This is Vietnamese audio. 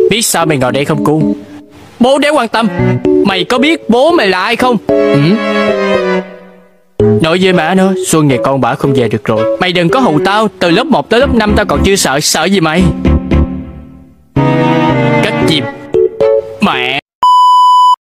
Biết sao mày ngồi đây không cu? Bố đéo quan tâm. Mày có biết bố mày là ai không? Nói với má nó Xuân ngày con bả không về được rồi. Mày đừng có hù tao. Từ lớp 1 tới lớp 5 tao còn chưa sợ. Sợ gì mày? Cất chìm. Mẹ